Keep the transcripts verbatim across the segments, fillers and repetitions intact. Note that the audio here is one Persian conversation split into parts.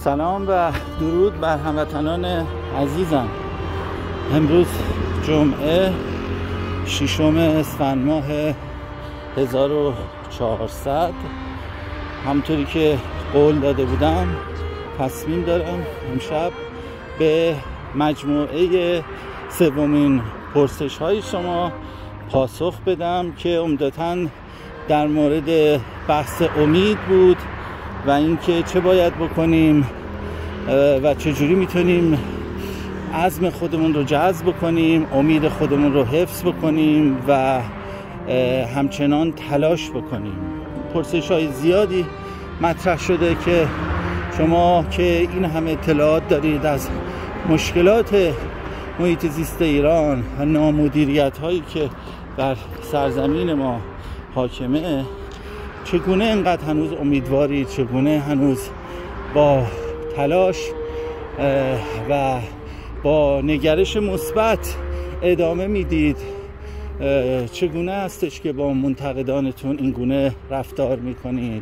سلام و درود بر هموطنان عزیزم. امروز جمعه ششم اسفند ماه هزار و چهارصد، همونطوری که قول داده بودم تصمیم دارم امشب به مجموعه سومین پرسش های شما پاسخ بدم که عمدتاً در مورد بحث امید بود و اینکه چه باید بکنیم و چجوری میتونیم عزم خودمون رو جذب بکنیم، امید خودمون رو حفظ بکنیم و همچنان تلاش بکنیم. پرسش های زیادی مطرح شده که شما که این همه اطلاعات دارید از مشکلات محیط زیست ایران و نامدیریت هایی که در سرزمین ما حاکمه، چگونه اینقدر هنوز امیدوارید، چگونه هنوز با تلاش و با نگرش مثبت ادامه میدید، چگونه هستش که با منتقدانتون این گونه رفتار میکنید،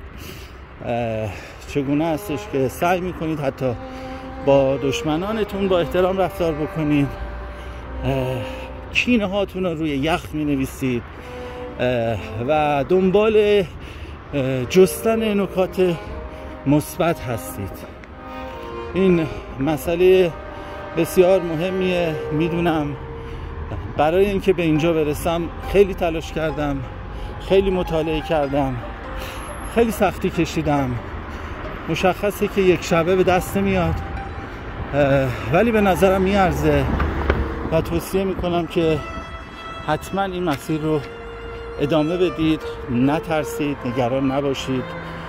چگونه هستش که سعی میکنید حتی با دشمنانتون با احترام رفتار بکنید، کینه هاتون رو روی یخ مینویسید و دنبال جستن نکات مثبت هستید. این مسئله بسیار مهمیه، میدونم. برای اینکه به اینجا برسم خیلی تلاش کردم، خیلی مطالعه کردم، خیلی سختی کشیدم. مشخصه که یک شبه به دست نمیاد، ولی به نظرم میارزه و توصیه میکنم که حتما این مسیر رو ادامه بدید، نترسید، نگران نباشید.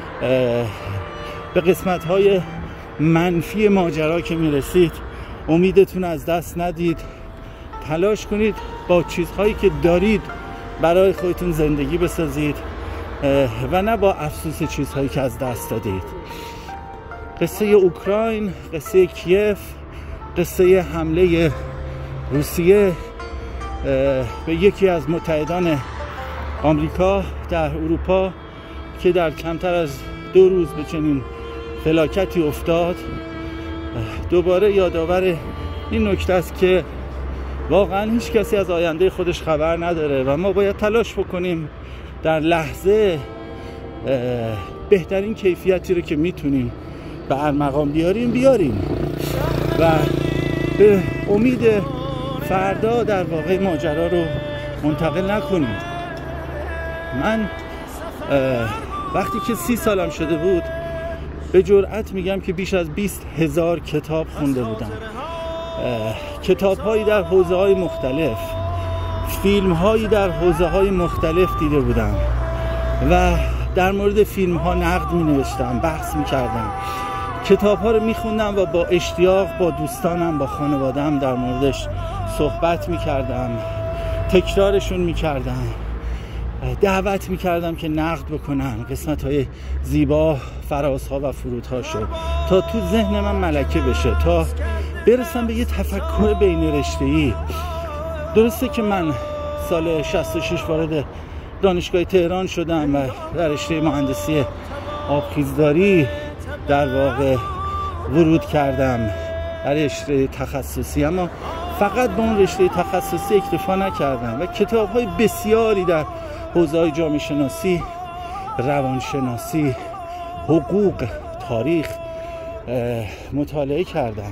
به قسمت های منفی ماجرا که میرسید امیدتون از دست ندید، تلاش کنید با چیزهایی که دارید برای خودتون زندگی بسازید و نه با افسوس چیزهایی که از دست دادید. قصه اوکراین، قصه کیف، قصه حمله روسیه به یکی از متحدان آمریکا در اروپا که در کمتر از دو روز به چنین فلاکتی افتاد، دوباره یادآور این نکته است که واقعا هیچ کسی از آینده خودش خبر نداره و ما باید تلاش بکنیم در لحظه بهترین کیفیتی رو که میتونیم به ارمغان بیاریم بیاریم و به امید فردا در واقع ماجرا رو منتقل نکنیم. من وقتی که سی سالم شده بود به جرئت میگم که بیش از بیست هزار کتاب خونده بودم، کتاب هایی در حوزه های مختلف، فیلم هایی در حوزه های مختلف دیده بودم و در مورد فیلم ها نقد می نوشتم، بحث می کردم، کتاب ها رو می خوندم و با اشتیاق با دوستانم، با خانوادم در موردش صحبت می کردم، تکرارشون می کردم، دعوت می کردم که نقد بکنن قسمت های زیبا، فرازها و فرودهاشو تا تو ذهن من ملکه بشه، تا برسم به یه تفکر بین رشته‌ای. درسته که من سال شصت و شش وارد دانشگاه تهران شدم و در رشته مهندسی آبخیزداری در واقع ورود کردم در رشته تخصصی، اما فقط به اون رشته تخصصی اکتفا نکردم و کتاب‌های بسیاری در حوزه‌های جامعه شناسی، روانشناسی، حقوق، تاریخ مطالعه کردم.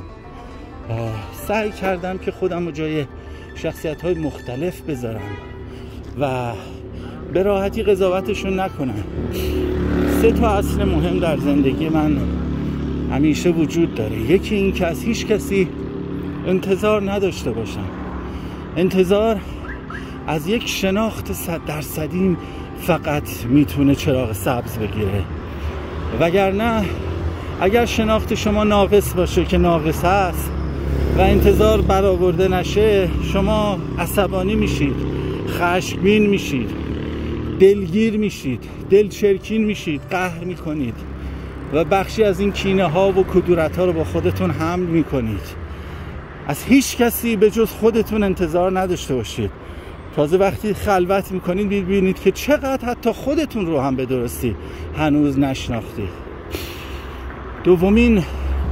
سعی کردم که خودم رو جای شخصیت‌های مختلف بذارم و به راحتی قضاوتشون نکنم. سه تا اصل مهم در زندگی من همیشه وجود داره. یکی این که از هیچ کسی انتظار نداشته باشم. انتظار از یک شناخت صد درصدی فقط میتونه چراغ سبز بگیره، وگرنه اگر شناخت شما ناقص باشه که ناقص هست و انتظار برآورده نشه، شما عصبانی میشید، خشمگین میشید، دلگیر میشید، دلچرکین میشید، قهر میکنید و بخشی از این کینه ها و کدورت ها رو با خودتون حمل میکنید. از هیچ کسی به جز خودتون انتظار نداشته باشید. تازه وقتی خلوت میکنید ببینید که چقدر حتی خودتون رو هم به درستی هنوز نشناختید. دومین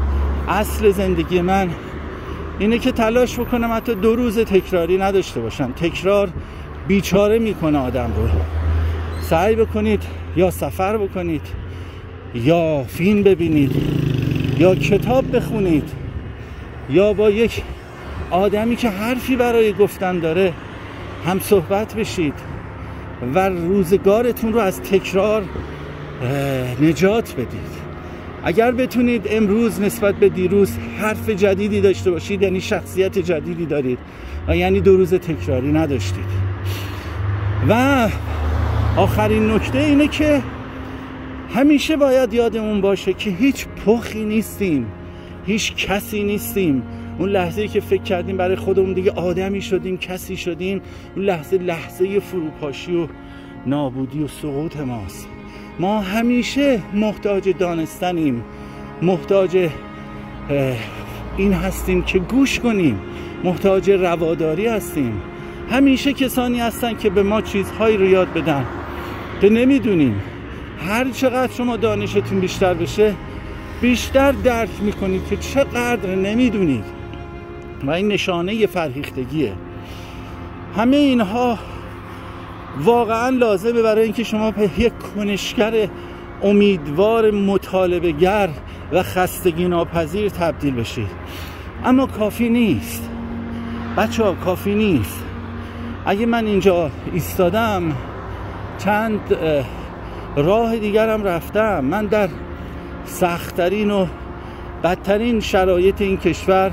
اصل زندگی من اینه که تلاش بکنم حتی دو روز تکراری نداشته باشم. تکرار بیچاره میکنه آدم رو. سعی بکنید یا سفر بکنید، یا فیلم ببینید، یا کتاب بخونید، یا با یک آدمی که حرفی برای گفتن داره هم صحبت بشید و روزگارتون رو از تکرار نجات بدید. اگر بتونید امروز نسبت به دیروز حرف جدیدی داشته باشید، یعنی شخصیت جدیدی دارید و یعنی دو روز تکراری نداشتید. و آخرین نکته اینه که همیشه باید یادمون باشه که هیچ پخی نیستیم، هیچ کسی نیستیم. اون لحظه‌ای که فکر کردیم برای خودمون دیگه آدمی شدیم، کسی شدیم، اون لحظه لحظه فروپاشی و نابودی و سقوط ماست. ما همیشه محتاج دانستنیم، محتاج این هستیم که گوش کنیم، محتاج رواداری هستیم. همیشه کسانی هستن که به ما چیزهایی رو یاد بدن که نمیدونیم. هر چقدر شما دانشتون بیشتر بشه، بیشتر درک میکنید که چقدر نمیدونید و این نشانه فرهیختگیه. همه اینها واقعا لازمه برای اینکه شما به یک کنشگر امیدوار، مطالبه گر و خستگی ناپذیر تبدیل بشید. اما کافی نیست بچه ها، کافی نیست. اگه من اینجا ایستادم، چند راه دیگرم رفتم، من در سخت‌ترین و بدترین شرایط این کشور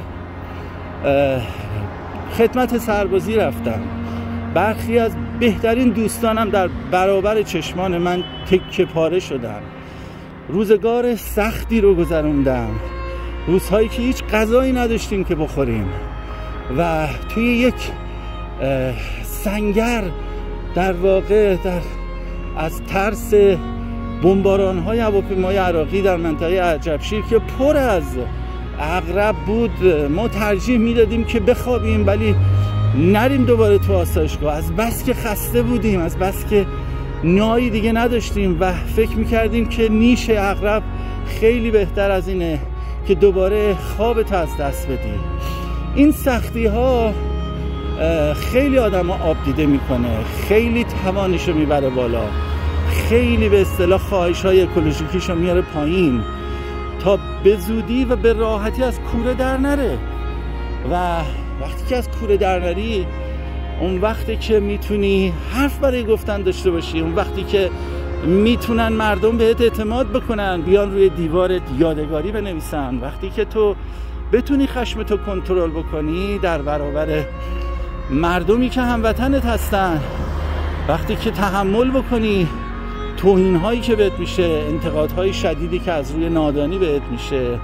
خدمت سربازی رفتم. برخی از بهترین دوستانم در برابر چشمان من تکه پاره شدن. روزگار سختی رو گذروندم، روزهایی که هیچ غذایی نداشتیم که بخوریم و توی یک سنگر در واقع در از ترس بمباران‌های هواپیمای عراقی در منطقه عجبشیر که پر از عقرب بود، ما ترجیح میدادیم که بخوابیم ولی نریم دوباره تو آسایشگاه، از بس که خسته بودیم، از بس که نایی دیگه نداشتیم و فکر میکردیم که نیش عقرب خیلی بهتر از اینه که دوباره خوابت از دست بدی. این سختی ها خیلی آدم ها آب دیده میکنه، خیلی توانشو میبره بالا، خیلی به اصطلاح خواهش های اکولوژیکیشو میاره پایین تا به زودی و به راحتی از کوره در نره. و وقتی که از کوره در نری، اون وقتی که میتونی حرف برای گفتن داشته باشی، اون وقتی که میتونن مردم بهت اعتماد بکنن، بیان روی دیوارت یادگاری بنویسن، وقتی که تو بتونی خشمتو کنترل بکنی در برابر مردمی که هموطنت هستن، وقتی که تحمل بکنی توهین هایی که بهت میشه، انتقادهای شدیدی که از روی نادانی بهت میشه،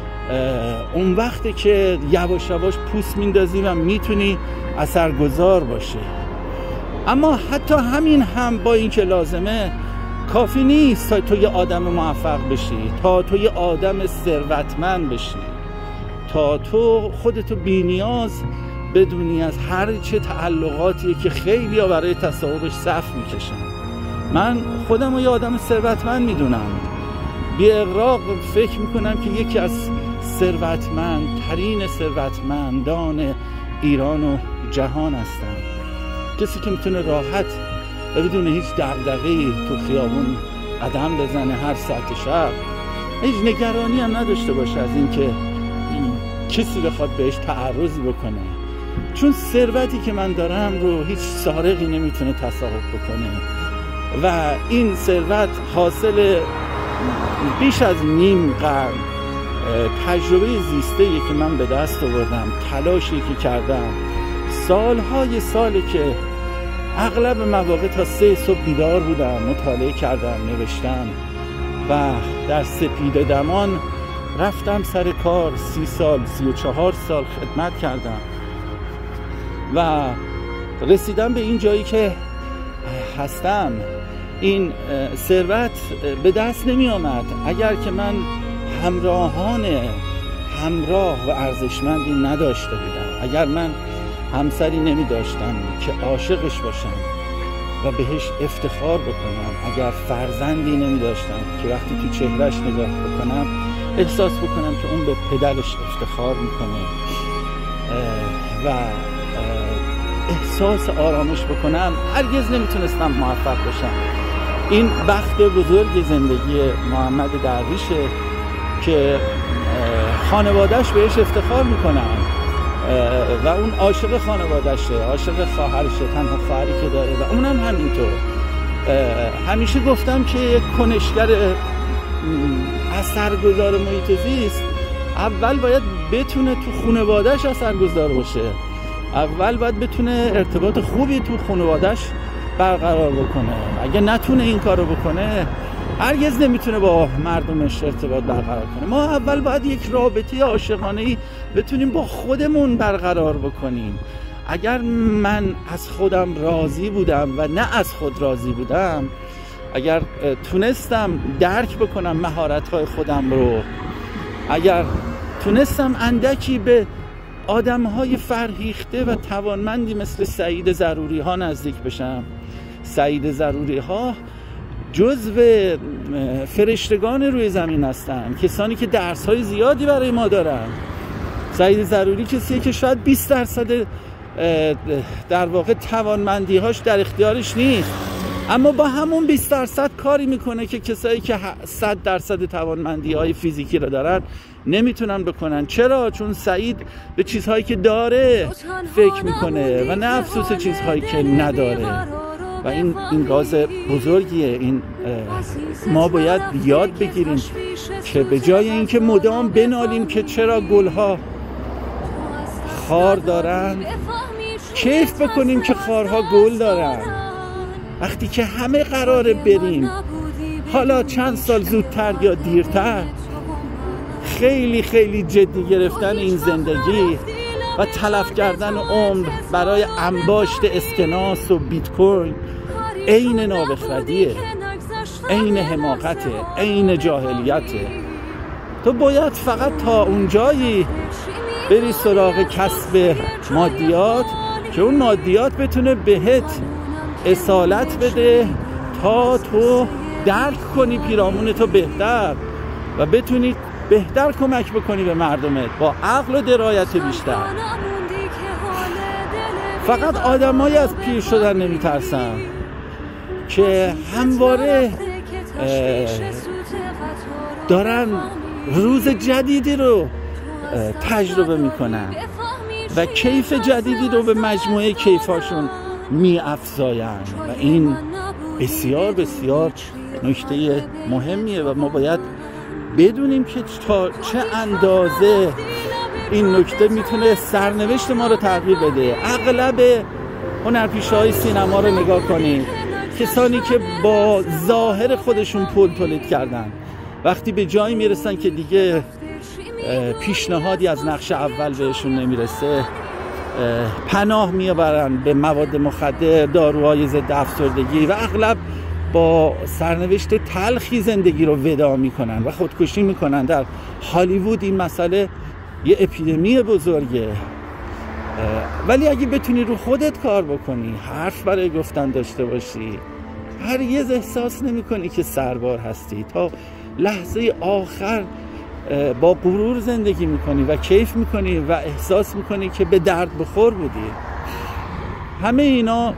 اون وقتی که یواش یواش پوست میندازی و میتونی اثرگذار باشی. اما حتی همین هم با این که لازمه کافی نیست تا تو یه آدم موفق بشی، تا تو یه آدم ثروتمند بشی، تا تو خودتو بی نیاز بدونی از هر چه تعلقاتی که خیلی ها برای تصاحبش صف میکشن. من خودم رو یه آدم ثروتمند میدونم، بی اغراق فکر میکنم که یکی از ثروتمند ترین ثروتمندان ایران و جهان هستم. کسی که میتونه راحت و بدون هیچ دغدغه‌ای تو خیابون قدم بزنه هر ساعت شب، هیچ نگرانی هم نداشته باشه از اینکه کسی بخواد بهش تعرضی بکنه، چون ثروتی که من دارم رو هیچ سارقی نمیتونه تصاحب بکنه و این ثروت حاصل بیش از نیم قرن تجربه زیسته‌ای که من به دست آوردم، تلاشی که کردم، سالهای سالی که اغلب مواقع تا سه صبح بیدار بودم، مطالعه کردم، نوشتم و در سپیده دمان رفتم سر کار. سی سال سی و چهار سال خدمت کردم و رسیدم به این جایی که هستم. این ثروت به دست نمی آمد اگر که من همراهان همراه و ارزشمندی نداشته بودم، اگر من همسری نمی داشتم که عاشقش باشم و بهش افتخار بکنم، اگر فرزندی نمی داشتم که وقتی تو چهرهش نگاه بکنم احساس بکنم که اون به پدرش افتخار میکنه و احساس آرامش بکنم، هرگز نمیتونستم موفق باشم. این بخت بزرگ زندگی محمد درویشه که خانوادهش بهش افتخار میکنن و اون عاشق خانوادهشه، عاشق خواهرشه، تنها خواهری که داره و اونم همینطور. همیشه گفتم که یک کنشگر اثرگذار محیط زیست اول باید بتونه تو خانوادهش اثرگذار باشه، اول باید بتونه ارتباط خوبی تو خانوادهش برقرار بکنه. اگه نتونه این کارو بکنه هرگز نمیتونه با مردمش ارتباط برقرار کنه. ما اول باید یک رابطه عاشقانه‌ای بتونیم با خودمون برقرار بکنیم. اگر من از خودم راضی بودم و نه از خود راضی بودم، اگر تونستم درک بکنم مهارت‌های خودم رو، اگر تونستم اندکی به آدم‌های فرهیخته و توانمندی مثل سعید ضروری ها نزدیک بشم. سعید ضروری ها جزو فرشتگان روی زمین هستن، کسانی که درس‌های زیادی برای ما دارن. سعید ضروری کسیه که شاید بیست درصد در واقع توانمندی‌هاش در اختیارش نیست، اما با همون بیست درصد کاری میکنه که کسایی که صد درصد توانمندی‌های فیزیکی رو دارن نمیتونن بکنن. چرا؟ چون سعید به چیزهایی که داره فکر میکنه و نه افسوس چیزهایی که نداره و این این راز بزرگیه. این ما باید یاد بگیریم که به جای اینکه مدام بنالیم که چرا گلها خار دارن، کیف بکنیم که خارها گل دارن. وقتی که همه قراره بریم، حالا چند سال زودتر یا دیرتر، خیلی خیلی جدی گرفتن این زندگی و تلف کردن عمر برای انباشت اسکناس و بیت کوین عین نابخردیه، عین حماقته، عین جاهلیته. تو باید فقط تا اونجایی بری سراغ کسب مادیات که اون مادیات بتونه بهت اصالت بده تا تو درک کنی پیرامون تو بهتر و بتونی بهتر کمک بکنی به مردمت با عقل و درایت بیشتر. فقط آدمایی از پیر شدن نمیترسن که همواره دارن روز جدیدی رو تجربه میکنن و کیف جدیدی رو به مجموعه کیفاشون می افزاین و این بسیار بسیار نکته مهمیه و ما باید بدونیم که تا چه اندازه این نکته میتونه سرنوشت ما رو تغییر بده. اغلب هنرپیشه‌های سینما رو نگاه کنید، کسانی که با ظاهر خودشون پول تولید کردن وقتی به جایی میرسن که دیگه پیشنهادی از نقش اول بهشون نمیرسه، پناه میبرن به مواد مخدر، داروهای ضد افسردگی و اغلب با سرنوشت تلخی زندگی رو وداع میکنن و خودکشی میکنن. در هالیوود این مسئله یه اپیدمی بزرگه. ولی اگه بتونی رو خودت کار بکنی، حرف برای گفتن داشته باشی، هرگز احساس نمیکنی که سربار هستی. تا لحظه آخر با غرور زندگی میکنی و کیف میکنی و احساس میکنی که به درد بخور بودی. همه اینا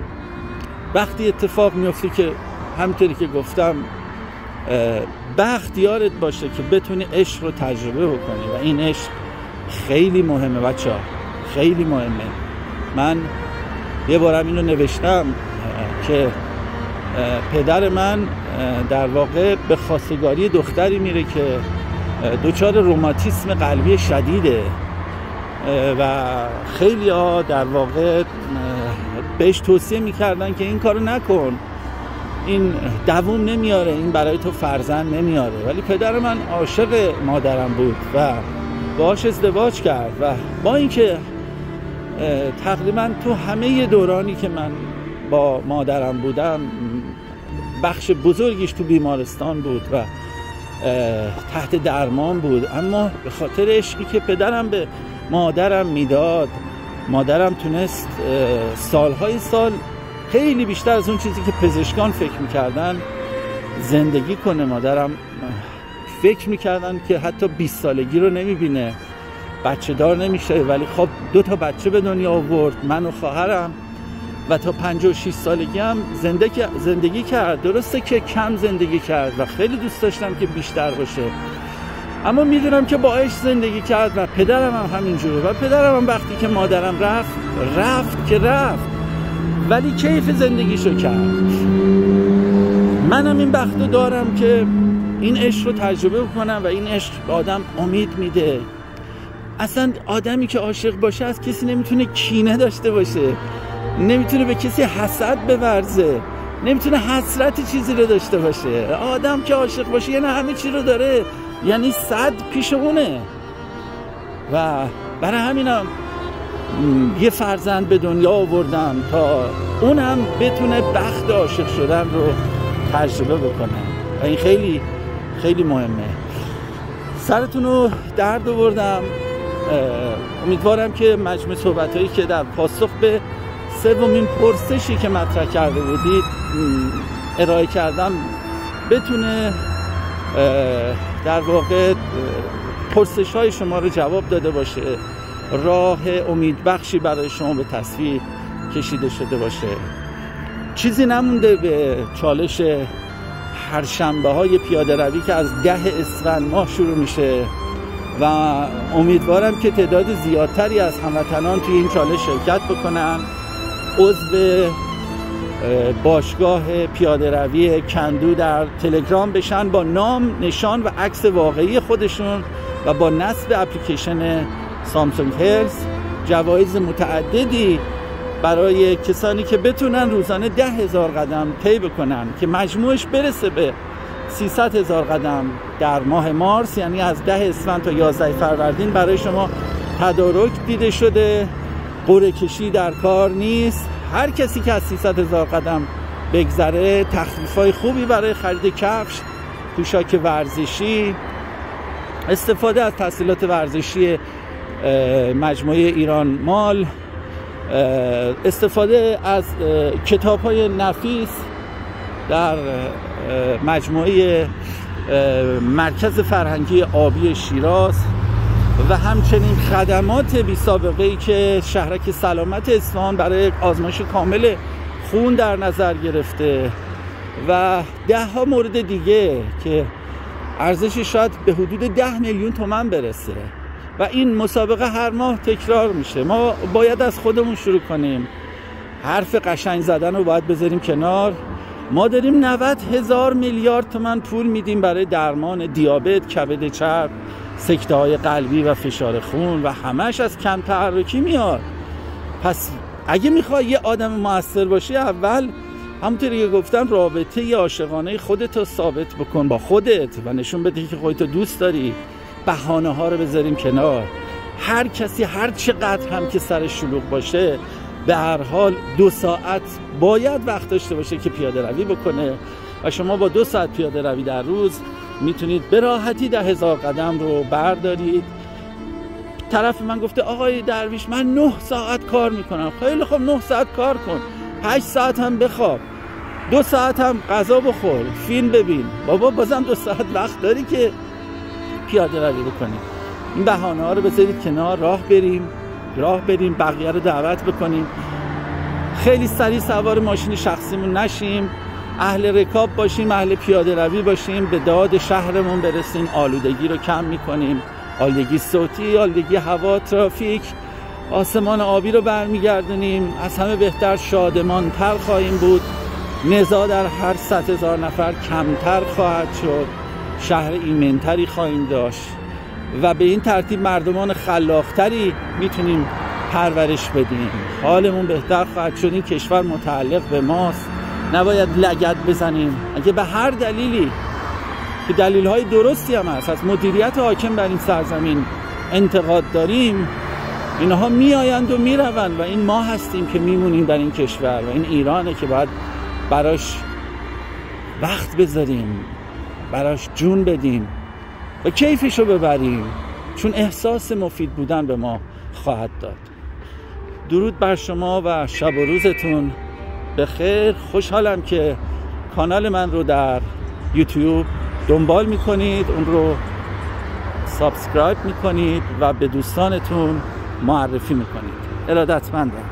وقتی اتفاق میفته که همونطوری که گفتم بخت یارت باشه که بتونی عشق رو تجربه بکنی و این عشق خیلی مهمه بچه‌ها، خیلی مهمه. من یه بارم اینو نوشتم که پدر من در واقع به خواستگاری دختری میره که دچار روماتیسم قلبی شدیده و خیلی ها در واقع بهش توصیه میکردن که این کارو نکن، این دوام نمیاره، این برای تو فرزند نمیاره. ولی پدر من عاشق مادرم بود و باهاش ازدواج کرد و با اینکه تقریبا تو همه دورانی که من با مادرم بودم بخش بزرگیش تو بیمارستان بود و تحت درمان بود، اما به خاطر عشقی که پدرم به مادرم میداد، مادرم تونست سالهای سال خیلی بیشتر از اون چیزی که پزشکان فکر میکردن زندگی کنه. مادرم فکر میکردن که حتی بیست سالگی رو نمیبینه، بچه دار نمیشه، ولی خب دو تا بچه به دنیا آورد، من و خواهرم، و تا پنجاه و شش سالگی هم زندگی, زندگی کرد. درسته که کم زندگی کرد و خیلی دوست داشتم که بیشتر باشه، اما میدونم که با عشق زندگی کرد و پدرم هم همینجوره. و پدرم هم وقتی که مادرم رفت رفت که رفت، ولی کیف زندگیشو کرد. منم این بختو دارم که این عشق رو تجربه کنم و این عشق به آدم امید میده. اصلا آدمی که عاشق باشه از کسی نمیتونه کینه داشته باشه، نمیتونه به کسی حسد بورزه، نمیتونه حسرت چیزی رو داشته باشه. آدم که عاشق باشه یعنی همه چی رو داره، یعنی صد پیش اونه. و برای همینم یه فرزند به دنیا آوردم تا اونم بتونه بخت عاشق شدن رو تجربه بکنه و این خیلی خیلی مهمه. سرتون رو درد آوردم. امیدوارم که مجموع صحبتایی که در پاسخ به سومین پرسشی که مطرح کرده بودید ارائه کردم بتونه در واقع پرسش های شما رو جواب داده باشه، راه امیدبخشی برای شما به تصویر کشیده شده باشه. چیزی نمونده به چالش هر شنبه های پیاده روی که از ده اسفند ماه شروع میشه و امیدوارم که تعداد زیادتری از هموطنان توی این چالش شرکت بکنن، عضو باشگاه پیاده روی کندو در تلگرام بشن با نام، نشان و عکس واقعی خودشون و با نصب اپلیکیشن سامسونگ هلز. جوایز متعددی برای کسانی که بتونن روزانه ده هزار قدم طی بکنن که مجموعش برسه به سیصد هزار قدم در ماه مارس، یعنی از ده اسفند تا یازده فروردین برای شما تدارک دیده شده. قرعه کشی در کار نیست. هر کسی که از سیصد هزار قدم بگذره تخفیف‌های خوبی برای خرید کفش، پوشاک ورزشی، استفاده از تحصیلات ورزشی مجموعه ایران مال، استفاده از کتاب‌های نفیس در مجموعه مرکز فرهنگی آبی شیراز و همچنین خدمات بی سابقه‌ای که شهرک سلامت اصفهان برای آزمایش کامل خون در نظر گرفته و ده ها مورد دیگه که ارزشش شاید به حدود ده میلیون تومان برسه و این مسابقه هر ماه تکرار میشه. ما باید از خودمون شروع کنیم. حرف قشنگ زدن رو باید بذاریم کنار. ما داریم نود هزار میلیارد تومان پول میدیم برای درمان دیابت، کبد چرب، سکته های قلبی و فشار خون و همش از کم تحرکی میاد. پس اگه میخوای یه آدم موثر باشی، اول همونطوری که گفتم رابطه عاشقانه خودت رو ثابت بکن با خودت و نشون بده که خودت دوست داری. بهانه ها رو بذاریم کنار. هر کسی هر چقدر هم که سرش شلوغ باشه به هر حال دو ساعت باید وقت داشته باشه که پیاده روی بکنه و شما با دو ساعت پیاده روی در روز میتونید به راحتی ده هزار قدم رو بردارید. طرف من گفته آقای درویش من نه ساعت کار میکنم. خیلی خب نه ساعت کار کن، هشت ساعت هم بخواب، دو ساعت هم غذا بخور، فیلم ببین. بابا بازم دو ساعت وقت داری که پیاده روی بکنی. این بهانه ها رو بذارید کنار، راه بریم راه بریم بقیه رو دعوت بکنیم. خیلی سریع سوار ماشین شخصیمون نشیم، اهل رکاب باشیم، اهل پیاده روی باشیم، به داد شهرمون برسیم، آلودگی رو کم میکنیم، آلودگی صوتی، آلودگی هوا، ترافیک، آسمان آبی رو برمیگردونیم. از همه بهتر شادمانتر خواهیم بود، نزاع در هر صد هزار نفر کمتر خواهد شد، شهر ایمنتری خواهیم داشت و به این ترتیب مردمان خلاقتری میتونیم پرورش بدیم. حالمون بهتر خواهد شد. این کشور متعلق به ماست، نباید لگد بزنیم. اگه به هر دلیلی که دلیل‌های درستی هم هست از مدیریت حاکم بر این سرزمین انتقاد داریم، اینها میآیند و میروند و این ما هستیم که میمونیم در این کشور و این ایرانه که باید براش وقت بذاریم، براش جون بدیم و کیفشو ببریم، چون احساس مفید بودن به ما خواهد داد. درود بر شما و شب و روزتون بخیر. خوشحالم که کانال من رو در یوتیوب دنبال میکنید، اون رو سابسکرایب میکنید و به دوستانتون معرفی میکنید. ارادتمندم.